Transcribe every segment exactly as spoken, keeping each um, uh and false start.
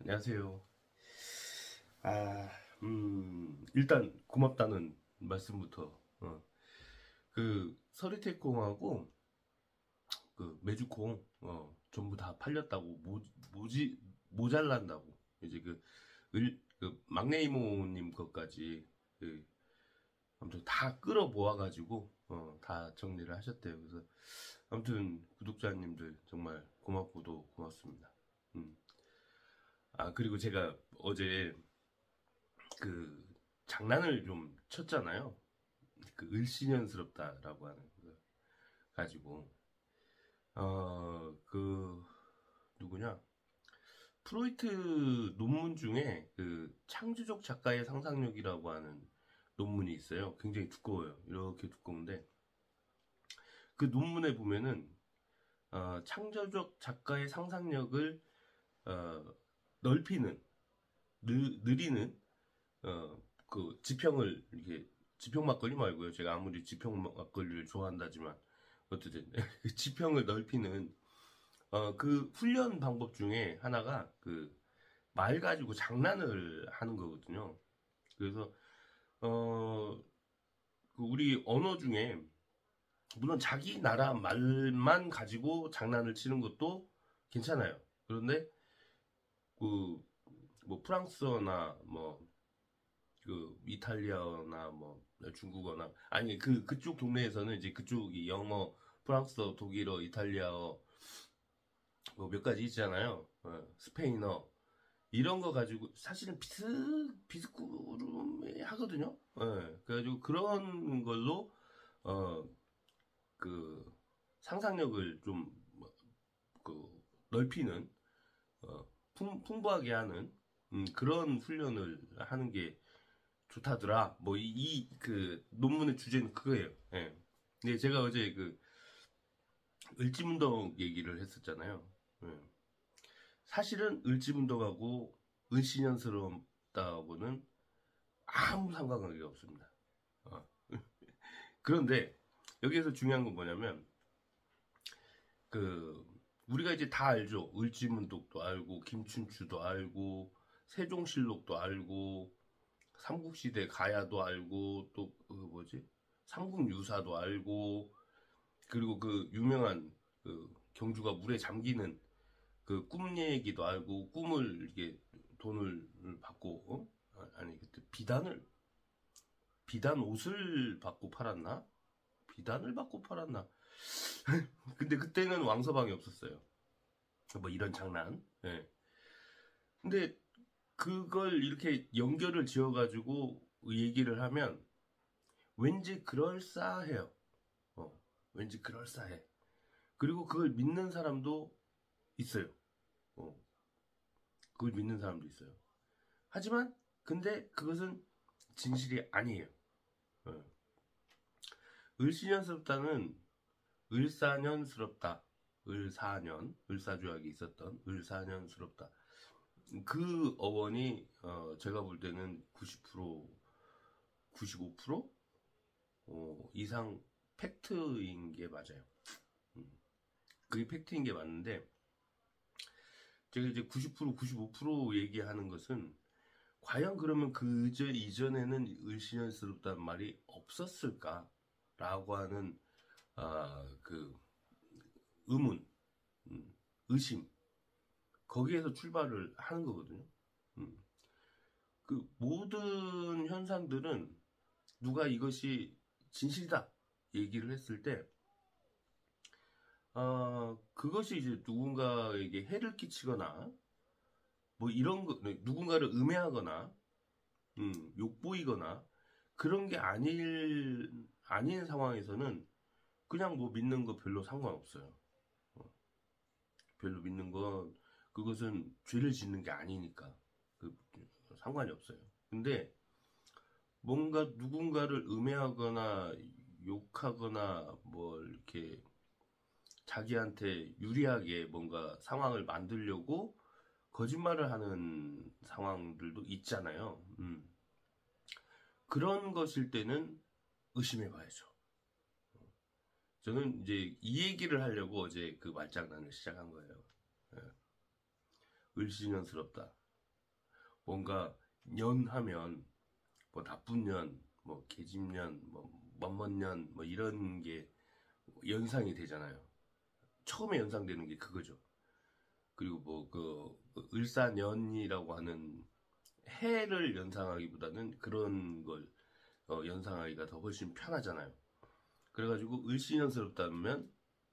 안녕하세요. 아, 음, 일단 고맙다는 말씀부터, 어, 그 서리태콩하고 그 메주콩, 어, 전부 다 팔렸다고, 모, 모지, 모자란다고. 이제 그, 을, 그 막내 이모님 것까지, 그, 아무튼 다 끌어 모아가지고, 어, 다 정리를 하셨대요. 그래서, 아무튼 구독자님들 정말 고맙고도 고맙습니다. 음. 아, 그리고 제가 어제 그 장난을 좀 쳤잖아요. 그 을씨년스럽다라고 하는 거 가지고 어 그 누구냐 프로이트 논문 중에 그 창조적 작가의 상상력이라고 하는 논문이 있어요. 굉장히 두꺼워요. 이렇게 두꺼운데 그 논문에 보면은 어, 창조적 작가의 상상력을 어, 넓히는 느, 느리는 어, 그 지평을 이렇게 지평 막걸리 말고요. 제가 아무리 지평 막걸리를 좋아한다지만 어쨌든 지평을 넓히는 어, 그 훈련 방법 중에 하나가 그 말 가지고 장난을 하는 거거든요. 그래서 어, 그 우리 언어 중에 물론 자기 나라 말만 가지고 장난을 치는 것도 괜찮아요. 그런데 그 뭐 프랑스어나 뭐 그 이탈리아나 뭐 중국어나 아니 그 그쪽 동네에서는 이제 그쪽이 영어, 프랑스어, 독일어, 이탈리아어 뭐 몇 가지 있잖아요. 어, 스페인어 이런 거 가지고 사실은 비슷 비슷구름이 하거든요. 예, 그래가지고 그런 걸로 어 그 상상력을 좀 그 넓히는 어, 풍, 풍부하게 하는 음, 그런 훈련을 하는 게 좋다더라. 뭐, 이, 이, 그, 논문의 주제는 그거예요. 예. 근데 제가 어제 그, 을지문덕 얘기를 했었잖아요. 예. 사실은 을지문덕하고 을씨년스럽다고는 아무 상관관계가 없습니다. 어. 그런데, 여기에서 중요한 건 뭐냐면, 그, 우리가 이제 다 알죠. 을지문덕도 알고, 김춘추도 알고, 세종실록도 알고, 삼국시대 가야도 알고, 또, 그 뭐지? 삼국유사도 알고, 그리고 그 유명한 그 경주가 물에 잠기는 그 꿈 얘기도 알고 꿈을 이렇게 돈을 받고 어? 아니 그때 비단을 비단 옷을 받고 팔았나? 비단을 받고 팔았나? 근데 그때는 왕서방이 없었어요. 뭐 이런 장난. 예. 근데 그걸 이렇게 연결을 지어가지고 얘기를 하면 왠지 그럴싸해요. 어, 왠지 그럴싸해. 그리고 그걸 믿는 사람도 있어요. 어, 그걸 믿는 사람도 있어요. 하지만 근데 그것은 진실이 아니에요. 어. 을씨년스럽다는 을사년스럽다. 을사년, 을사조약이 있었던 을사년스럽다. 그 어원이 어, 제가 볼 때는 구십 퍼센트, 구십오 퍼센트 어, 이상 팩트인 게 맞아요. 음. 그게 팩트인 게 맞는데 제가 이제 구십 퍼센트, 구십오 퍼센트 얘기하는 것은 과연 그러면 그 이전에는 을씨년스럽다는 말이 없었을까라고 하는 아, 그 의문, 음, 의심 거기에서 출발을 하는 거거든요. 음. 그 모든 현상들은 누가 이것이 진실이다 얘기를 했을 때, 어, 그것이 이제 누군가에게 해를 끼치거나 뭐 이런 거 누군가를 음해하거나 음, 욕보이거나 그런 게 아닐 아닌 상황에서는 그냥 뭐 믿는 거 별로 상관없어요. 어, 별로 믿는 건 그것은 죄를 짓는 게 아니니까 그 상관이 없어요. 근데 뭔가 누군가를 음해하거나 욕하거나 뭐 이렇게 자기한테 유리하게 뭔가 상황을 만들려고 거짓말을 하는 상황들도 있잖아요. 음. 그런 것일 때는 의심해 봐야죠. 저는 이제 이 얘기를 하려고 어제 그 말장난을 시작한 거예요. 예. 을씨년스럽다. 뭔가 년 하면 뭐 나쁜 년, 뭐 계집년, 뭐 먼먼년 뭐 이런 게 연상이 되잖아요. 처음에 연상되는 게 그거죠. 그리고 뭐 그 을사년이라고 하는 해를 연상하기보다는 그런 걸 어, 연상하기가 더 훨씬 편하잖아요. 그래가지고 을씨년스럽다면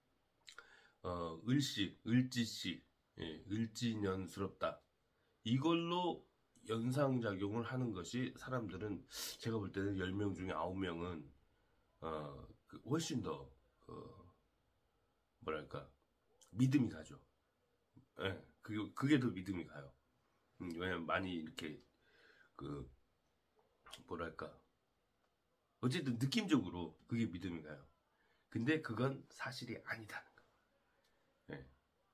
어, 을씨, 을지씨, 예, 을지년스럽다. 이걸로 연상작용을 하는 것이 사람들은 제가 볼 때는 열 명 중에 아홉 명은 어, 그 훨씬 더 어, 뭐랄까 믿음이 가죠. 예, 그게, 그게 더 믿음이 가요. 음, 왜냐면 많이 이렇게 그 뭐랄까 어쨌든 느낌적으로 그게 믿음이 가요. 근데 그건 사실이 아니다는 거. 예.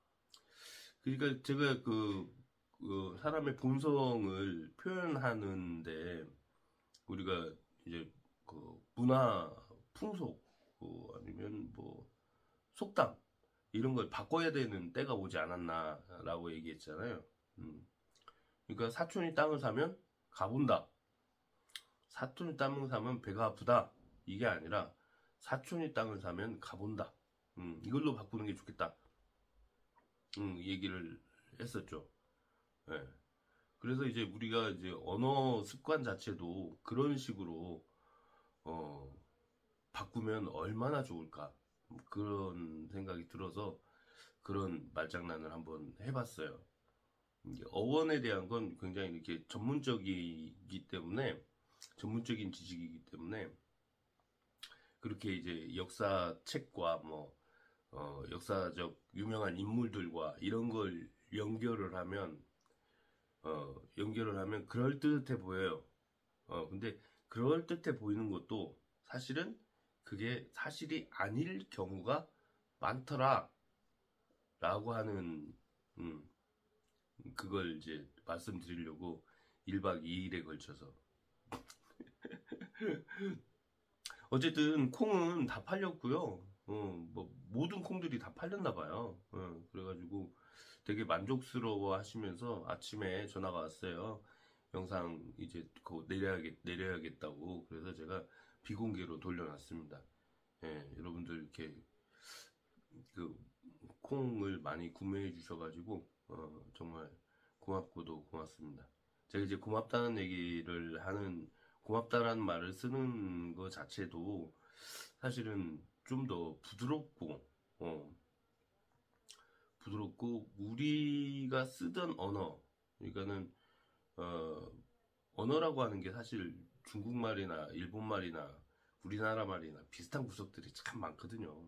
그러니까 제가 그, 그 사람의 본성을 표현하는데 우리가 이제 그 문화, 풍속, 그 아니면 뭐 속담 이런 걸 바꿔야 되는 때가 오지 않았나라고 얘기했잖아요. 음. 그러니까 사촌이 땅을 사면 가본다. 사촌이 땅을 사면 배가 아프다. 이게 아니라 사촌이 땅을 사면 가본다. 음, 이걸로 바꾸는 게 좋겠다. 음, 얘기를 했었죠. 예. 그래서 이제 우리가 이제 언어 습관 자체도 그런 식으로 어, 바꾸면 얼마나 좋을까 그런 생각이 들어서 그런 말장난을 한번 해봤어요. 이게 어원에 대한 건 굉장히 이렇게 전문적이기 때문에 전문적인 지식이기 때문에 그렇게 이제 역사책과 뭐 어, 역사적 유명한 인물들과 이런 걸 연결을 하면 어, 연결을 하면 그럴듯해 보여요. 어, 근데 그럴듯해 보이는 것도 사실은 그게 사실이 아닐 경우가 많더라 라고 하는 음, 그걸 이제 말씀드리려고 일 박 이 일에 걸쳐서 어쨌든 콩은 다 팔렸고요. 어, 뭐 모든 콩들이 다 팔렸나 봐요. 어, 그래가지고 되게 만족스러워 하시면서 아침에 전화가 왔어요. 영상 이제 곧 내려야겠, 내려야겠다고. 그래서 제가 비공개로 돌려놨습니다. 예, 여러분들 이렇게 그 콩을 많이 구매해 주셔가지고 어, 정말 고맙고도 고맙습니다. 제가 이제 고맙다는 얘기를 하는 고맙다라는 말을 쓰는 것 자체도 사실은 좀 더 부드럽고 어, 부드럽고 우리가 쓰던 언어 그러니까는 어, 언어라고 하는 게 사실 중국말이나 일본말이나 우리나라 말이나 비슷한 구석들이 참 많거든요.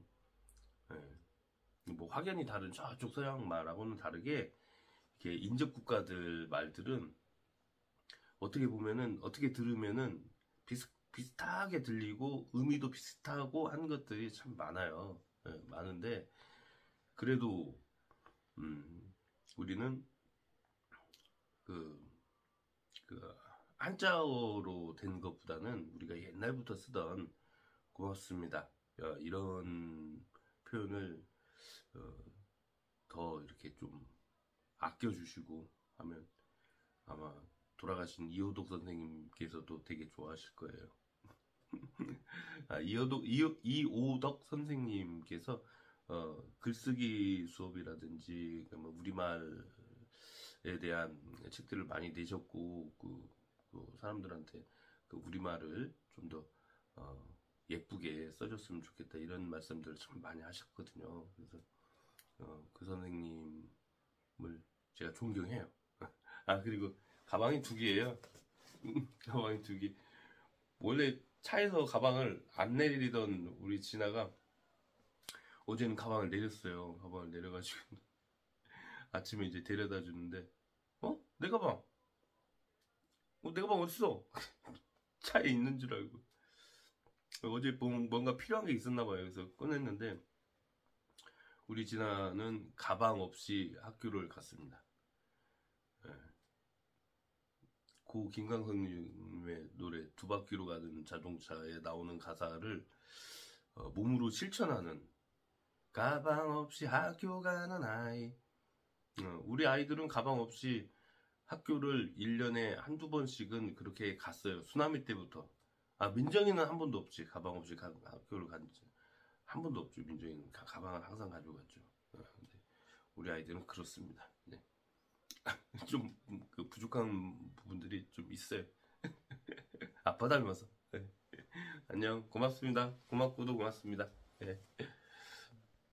예. 뭐 확연히 다른 저쪽 서양 말하고는 다르게 이렇게 인접 국가들 말들은 어떻게 보면은 어떻게 들으면은 비슷 비슷하게 들리고 의미도 비슷하고 한 것들이 참 많아요. 예, 많은데 그래도 음, 우리는 그, 그 한자어로 된 것보다는 우리가 옛날부터 쓰던 고맙습니다. 어, 이런 표현을 어, 더 이렇게 좀 아껴주시고 하면 아마 돌아가신 이호독 선생님께서도 되게 좋아하실 거예요. 아, 이호독, 이호, 이오덕 선생님께서 어, 글쓰기 수업이라든지 뭐 우리말에 대한 책들을 많이 내셨고 그, 그 사람들한테 그 우리말을 좀 더 어, 예쁘게 써줬으면 좋겠다 이런 말씀들을 참 많이 하셨거든요. 그래서 어, 그 선생님을 제가 존경해요. 아 그리고 가방이 두 개예요. 가방이 두 개. 원래 차에서 가방을 안 내리던 우리 진아가 어제는 가방을 내렸어요. 가방을 내려가지고 아침에 이제 데려다 주는데 어? 내 가방? 어, 내 가방 어딨어? 차에 있는 줄 알고 어제 뭔가 필요한 게 있었나 봐요. 그래서 꺼냈는데 우리 진아는 가방 없이 학교를 갔습니다. 네. 고 김광석님의 노래 두 바퀴로 가는 자동차에 나오는 가사를 어, 몸으로 실천하는 가방 없이 학교 가는 아이. 어, 우리 아이들은 가방 없이 학교를 일 년에 한두 번씩은 그렇게 갔어요. 수나미 때부터. 아, 민정이는 한 번도 없지. 가방 없이 가, 학교를 간지. 한 번도 없죠. 민정이는 가, 가방을 항상 가지고 갔죠. 어, 근데 우리 아이들은 그렇습니다. 네. 좀 그 부족한 부분들이 좀 있어요. 아빠 닮아서. 네. 안녕. 고맙습니다. 고맙고도 고맙습니다. 네.